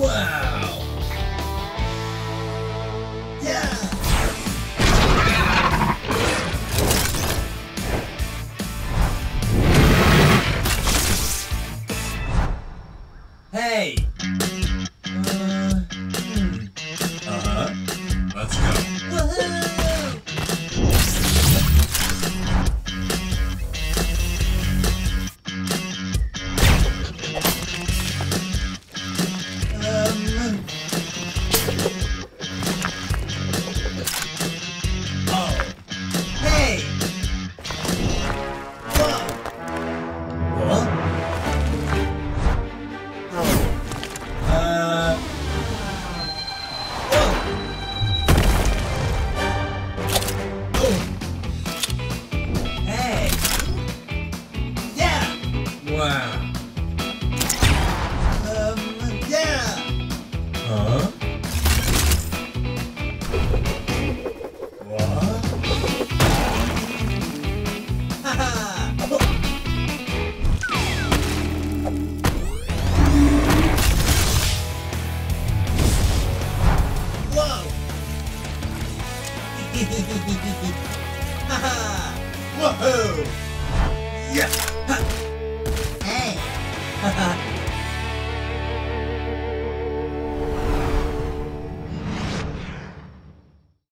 Wow! Yeah! Hey! Uh-huh. Let's go. Woohoo! Oh! Hey! Whoa! Huh? Whoa! Hey! Yeah! Wow! Yeah! Huh? What? Haha! Whoa! Haha! Woohoo! Yeah! Ha! Hey! Haha!